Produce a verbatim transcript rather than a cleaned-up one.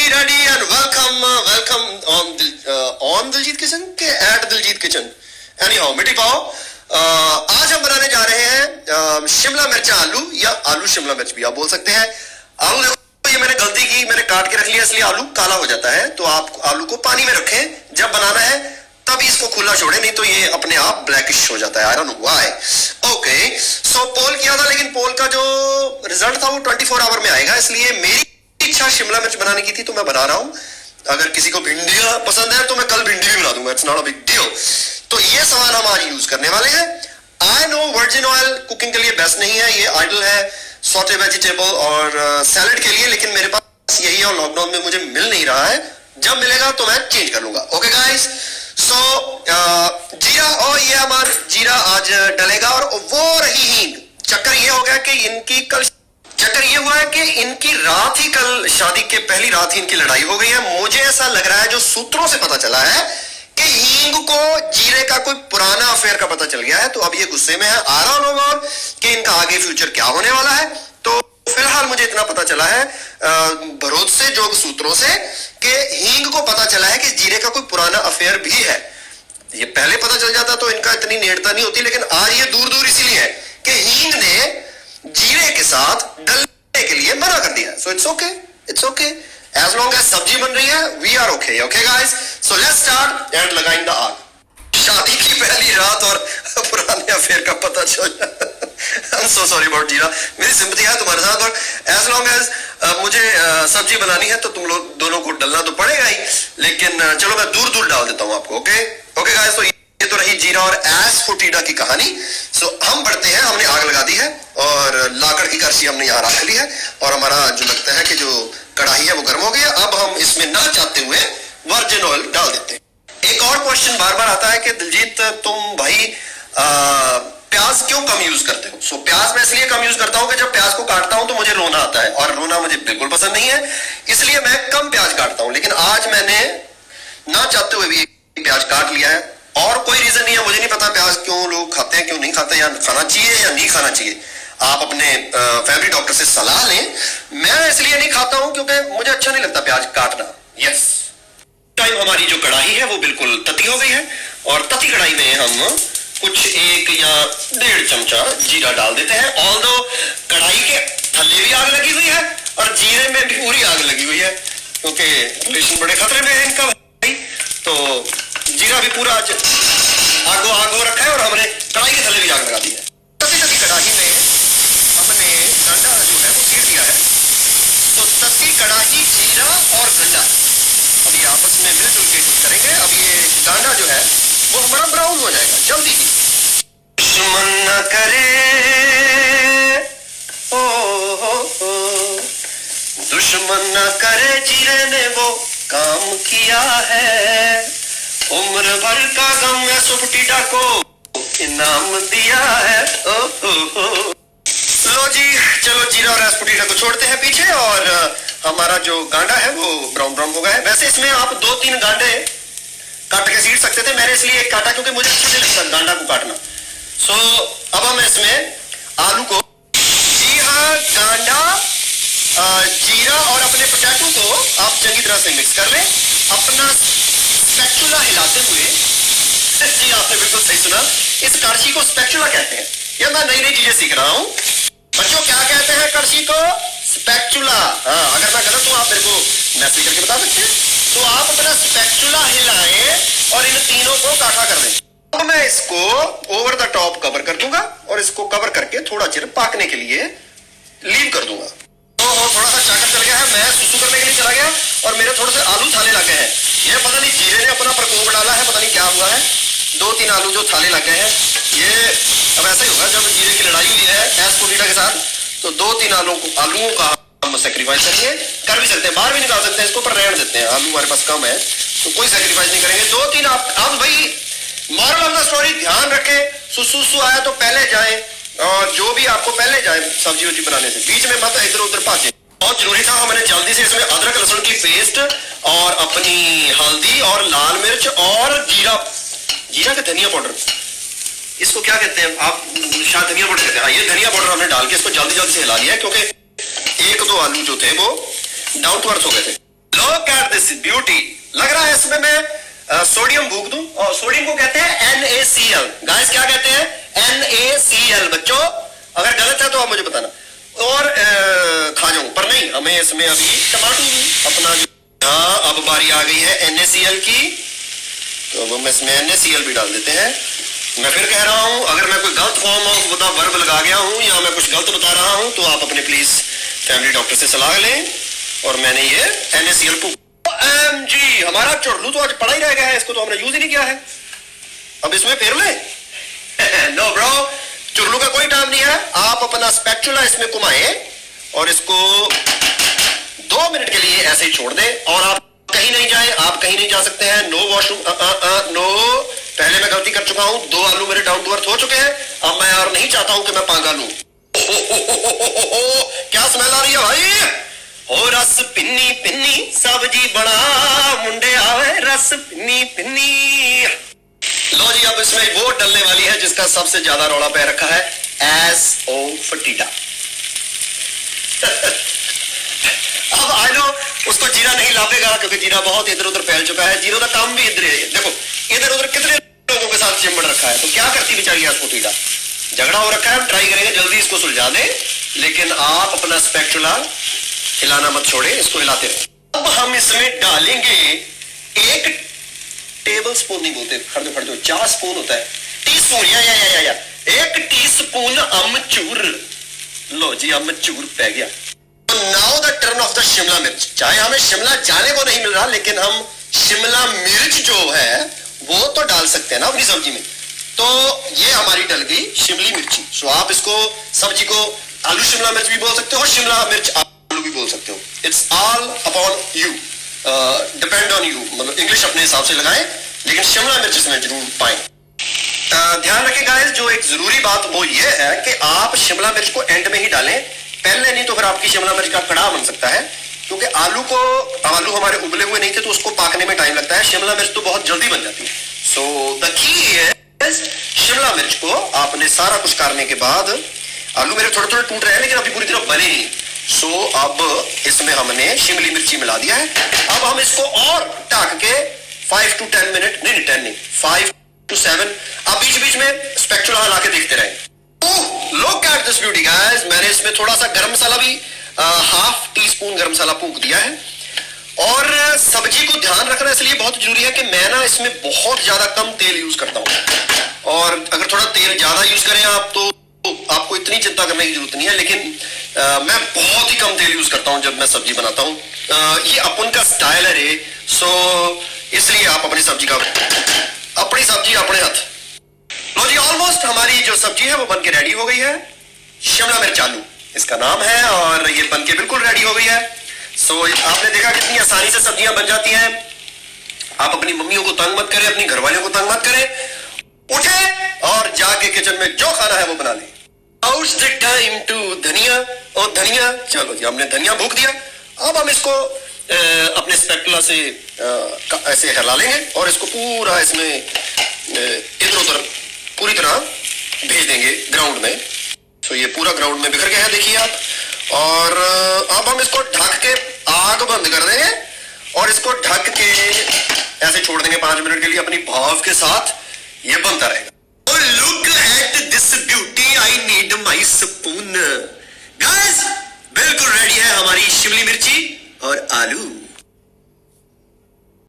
ready, ready and welcome, uh, welcome on uh, on Diljit kitchen के at Diljit kitchen. Anyhow, मिट्टी पाओ. uh, आज हम बनाने जा रहे हैं uh, शिमला मिर्च आलू या आलू शिमला मिर्च भी आप बोल सकते हैं. आलू देखो, ये मैंने गलती की, मैंने काट के रख लिया इसलिए आलू काला हो जाता है. तो आप आलू को पानी में रखें, जब बनाना है तभी इसको खुला छोड़े, नहीं तो ये अपने आप ब्लैकिश हो जाता है. I don't know why. Okay, so पोल किया था, लेकिन पोल का जो रिजल्ट था वो चौबीस आवर में आएगा, इसलिए मेरी इच्छा शिमला मिर्च बनाने की थी तो मैं बना रहा हूं. अगर किसी को भिंडियां पसंद है तो मैं कल भिंडी भी बना दूंगा. It's not a big deal. तो ये सामान हम आज यूज करने वाले हैं. I know virgin oil cooking के लिए बेस्ट नहीं है, ये आइडल है सॉटे वेजिटेबल और सैलेड के लिए, लेकिन मेरे पास यही है और लॉकडाउन में मुझे मिल नहीं रहा है. जब मिलेगा तो मैं चेंज कर लूंगा. ओके गाइस, सो जीरा, और ये हमारा जीरा आज डलेगा. और वो रही हींग. चक्कर ये हो गया कि इनकी कल चक्कर ये हुआ है कि इनकी रात ही, कल शादी के पहली रात ही इनकी लड़ाई हो गई है. मुझे ऐसा लग रहा है, जो सूत्रों से पता चला है, कि हींग को जीरे का कोई पुराना अफेयर का पता चल गया है. तो अब ये गुस्से में है. आ रहा हूं कि इनका आगे फ्यूचर क्या होने वाला है. तो फिलहाल मुझे इतना पता चला है भरोसे जोग सूत्रों से कि हींग को पता चला है कि जीरे का कोई पुराना अफेयर भी है. ये पहले पता चल जाता तो इनका इतनी नेड़ता नहीं होती, लेकिन आज ये दूर दूर इसीलिए है कि हींग ने जीरे के साथ डलने के लिए मना कर दिया. So it's okay, it's okay, as long as सब्जी बन रही है we are okay. Okay guys, so let's start and लगाइन द आग. शादी की पहली रात और पुराने अफेयर का पता चल. I am so sorry about जीरा. मेरी सिंपैथी है तुम्हारे साथ, और एज लॉन्ग एज मुझे uh, सब्जी बनानी है तो तुम लोग दोनों को डलना तो पड़ेगा ही, लेकिन uh, चलो मैं दूर दूर डाल देता हूं आपको. ओके ओके गाइस, तो ये तो रही जीरा और एस्फोटिडा की कहानी. सो हम बढ़ते हैं. हमने आग लगा दी है और लाकड़ की करछी हमने यहाँ रख ली है, और हमारा जो लगता है कि जो कढ़ाई है वो गर्म हो गई है. अब हम इसमें ना चाहते हुए वर्जिन ऑयल डाल देते हैं. एक और क्वेश्चन बार बार आता है कि दिलजीत तुम भाई आ, प्याज क्यों कम यूज करते हो. सो प्याज मैं इसलिए कम यूज करता हूं कि जब प्याज को काटता हूं तो मुझे रोना आता है, और रोना मुझे बिल्कुल पसंद नहीं है, इसलिए मैं कम प्याज काटता हूं. लेकिन आज मैंने ना चाहते हुए भी प्याज काट लिया है, और कोई रीजन नहीं है. मुझे नहीं पता प्याज क्यों लोग खाते हैं, क्यों नहीं खाते, या खाना चाहिए या नहीं खाना चाहिए. आप अपने फैमिली डॉक्टर से सलाह लें. मैं इसलिए नहीं खाता हूं क्योंकि मुझे अच्छा नहीं लगता प्याज काटना. यस, टाइम हमारी जो कढ़ाई है वो बिल्कुल तती हो गई है, और तती कढ़ाई में हम कुछ एक या डेढ़ चमचा जीरा डाल देते हैं. ऑल्दो कढ़ाई के थल्ले भी आग लगी हुई है और जीरे में भी पूरी आग लगी हुई है, क्योंकि रिलेशन बड़े खतरे में है इनका भाई. तो जीरा भी पूरा आगो आगो रखा है, और हमने कढ़ाई के थल्ले भी आग लगा दी है. तती तती कढ़ाई में हमने गंडा जो है वो चीर दिया है. तो तती कढ़ाई, जीरा और गंडा अभी आपस में मिलजुल के करेंगे. अब ये गांडा जो है वो हमारा ब्राउन हो जाएगा जल्दी ही. दुश्मन न करे ओ हो हो, दुश्मन न करे, जीरे ने वो काम किया है. उम्र भर का गम है सुपटीटा को इनाम दिया है. ओ हो हो. लो जी, चलो जीरा और एस्फोटिडा को छोड़ते हैं पीछे, और हमारा जो गांडा है वो ब्राउन ब्राउन हो गया है. वैसे इसमें आप दो तीन गांडे काट के सीट सकते थे, मैंने इसलिए एक काटा क्योंकि मुझे अच्छा नहीं लगता गांडा को काटना. सो अब हम इसमें आलू को, जी हाँ, गांडा, जीरा और अपने पोटैटो को आप चंगी तरह से मिक्स कर लें. अपना स्पैचुला हिलाते हुए, जी आपने बिल्कुल सही सुना, इस कड़छी को स्पैचुला कहते हैं. ये मैं नई नई चीजें सीख रहा हूं बच्चों. क्या कहते हैं कड़छी को? स्पैचुला. हाँ, अगर मैं गलत हूं आप मेरे को मैसेज करके बता सकते हैं. तो आप अपना स्पैचुला हिलाएं और इन तीनों को काटा कर दें. अब मैं इसको ओवर द टॉप कवर कर दूंगा, और इसको कवर करके थोड़ा चिर पाकने के लिए लीव कर दूंगा. तो थोड़ा सा चाकर चल गया है, मैं सुसु करने के लिए चला गया और मेरे थोड़े से आलू थाले लग गए हैं. ये पता नहीं जीरे ने अपना प्रकोप डाला है, पता नहीं क्या हुआ है. दो तीन आलू जो थाले लग गए हैं, ये अब ऐसा ही होगा जब जीरे की लड़ाई हुई है एस्फोटिडा के साथ, तो दो तीन आलू को आलूओं का हम सेक्रीफाइस करेंगे. कर भी सकते हैं, बाहर भी निकाल सकते हैं इसको, पर रहने देते हैं. आलू हमारे पास कम है तो कोई सेक्रीफाइस नहीं करेंगे. दो तीन आप अब भाई मॉरल ऑफ द स्टोरी ध्यान रखें. सुसु आया तो पहले जाए, और जो भी आपको पहले जाए सब्जी वब्जी बनाने से, बीच में मत इधर उधर भागे. बहुत जरूरी था. हमने जल्दी से इसमें अदरक लहसुन की पेस्ट और अपनी हल्दी और लाल मिर्च और जीरा, जीरा का धनिया पाउडर, इसको क्या कहते हैं आप, शायद धनिया पाउडर कहते हैं. ये धनिया पाउडर हमने डाल के इसको जल्दी जल्दी से हिला लिया, क्योंकि एक दो आलू जो थे वो डाउन टू अर्थ हो गए थे. लो लुक एट दिस ब्यूटी। लग रहा है इसमें मैं सोडियम भूख दूं, और सोडियम को कहते हैं N A C L. Guys क्या कहते हैं? N A C L. बच्चों अगर गलत है तो आप मुझे बताना और आ, खा जाऊं, पर नहीं, हमें इसमें अभी टमाटर अपना जो, हाँ अब बारी आ गई है एन ए सी एल की, तो अब हम इसमें एन ए सी एल भी डाल देते हैं। मैं फिर कह रहा हूं, अगर मैं कोई गलत फॉर्म ऑफ बता वर्ब लगा गया हूं या मैं कुछ गलत बता रहा हूं तो आप अपने प्लीज फैमिली डॉक्टर से सलाह लें। और मैंने ये एन ए सी एल को एम जी, हमारा चुड़लू तो आज पड़ा ही रह गया है, इसको तो हमने यूज ही नहीं किया है, अब इसमें फेर ले। नो ब्रो, चुड़लू का कोई टाइम नहीं है। आप अपना स्पैचुला इसमें घुमाएं और इसको दो मिनट के लिए ऐसे ही छोड़ दें, और आप कहीं नहीं जाए, आप कहीं नहीं जा सकते हैं। नो वॉशरूम, नो, पहले मैं गलती कर चुका हूं, दो आलू मेरे डाउन टू अर्थ हो चुके हैं, अब मैं और नहीं चाहता हूं कि मैं पांगा लूं। क्या स्मेल आ रही है भाई? ओ रस पिन्नी पिन्नी सब्जी बना मुंडे आवे, रस पिन्नी पिन्नी। लो जी, अब इसमें वो डलने वाली है जिसका सबसे ज्यादा रौला पै रखा है, एस ओ फटीडा। अब आई नो उसको जीरा नहीं लाभेगा क्योंकि जीरा बहुत इधर उधर फैल चुका है, जीरो का काम भी इधर है। देखो इधर उधर कितने लोगों के साथ चिमड़ रखा है, तो क्या करती बेचारी एस फटीडा? झगड़ा हो रखा है, हम ट्राई करेंगे जल्दी इसको सुलझा दें, लेकिन आप अपना स्पेक्चुला हिलाना मत छोड़े, इसको हिलाते रहो। अब हम इसमें डालेंगे एक टेबल स्पून, नहीं बोलते, खड़े खड़े चार स्पून होता है, टी स्पून, या, या, या, या, या, एक टी स्पून अमचूर। लो जी, अमचूर पै गया। Now the turn of the Shimla mirch. चाहे हमें शिमला जाने को नहीं मिल रहा, लेकिन हम शिमला मिर्च जो है वो तो डाल सकते हैं ना अपनी सब्जी में। तो ये हमारी डल गई शिमली मिर्ची। सो आप इसको सब्जी को आलू शिमला मिर्च भी बोल सकते हो, शिमला मिर्च आलू भी बोल सकते हो। It's all upon you, depend on you, मतलब इंग्लिश अपने हिसाब से लगाएं, लेकिन शिमला मिर्च इसमें जरूर पाएं। uh, ध्यान रखें गाइस, जो एक जरूरी बात वो ये है कि आप शिमला मिर्च को एंड में ही डालें, पहले नहीं तो फिर आपकी शिमला मिर्च का कड़ा बन सकता है, क्योंकि आलू को आलू हमारे उबले हुए नहीं थे तो उसको पाकने में टाइम लगता है, शिमला मिर्च तो बहुत जल्दी बन जाती है। So the key is Shimla mirch को आपने सारा कुछ करने के बाद, आलू मेरे थोड़े थोड़े टूट रहे हैं लेकिन अभी पूरी तरह बने नहीं। सो so, अब इसमें हमने शिमली मिर्ची मिला दिया है। अब हम इसको और ढक के फाइव टू टेन मिनट, नहीं नहीं टेन नहीं, फाइव टू सेवन, अब बीच बीच में स्पेक्चुला हिला के देखते रहें। Look at this beauty guys, मैंने इसमें थोड़ा सा गरम मसाला भी हाफ टी स्पून गरम मसाला फूंक दिया है। और सब्जी को ध्यान रखना इसलिए बहुत जरूरी है कि मैं ना इसमें बहुत ज्यादा कम तेल यूज करता हूं, और अगर थोड़ा तेल ज्यादा यूज करें आप तो आपको इतनी चिंता करने की जरूरत नहीं है, लेकिन आ, मैं बहुत ही कम तेल यूज करता हूं जब मैं सब्जी बनाता हूं। आ, ये अपन का स्टाइल है रे, सो इसलिए आप अपनी सब्जी का अपनी सब्जी अपने हाथ। लो जी, ऑलमोस्ट हमारी जो सब्जी है वो बन के रेडी हो गई है। शिमला मिर्च आलू इसका नाम है, और ये बन के बिल्कुल रेडी हो गई है। सो आपने देखा कितनी आसानी से सब्जियां बन जाती हैं। आप अपनी मम्मियों को तंग मत करें, अपनी घरवालियों को तंग मत करें, उठे और जाके किचन में जो खाना है वो बना लें। Now's the time to धनिया, और धनिया, चलो जी हमने धनिया भूक दिया। अब हम इसको आ, अपने स्पैटुला से आ, ऐसे हिला लेंगे और इसको पूरा इसमें इधर उधर पूरी तरह भेज देंगे ग्राउंड में। तो ये पूरा ग्राउंड में बिखर गया है, देखिए आप। और अब हम इसको ढक के आग बंद कर देंगे और इसको ढक के ऐसे छोड़ देंगे पांच मिनट के लिए अपनी भाव के साथ, ये बनता रहेगा। Look at this beauty, I need my spoon. Guys बिल्कुल रेडी है हमारी शिमली मिर्ची और आलू।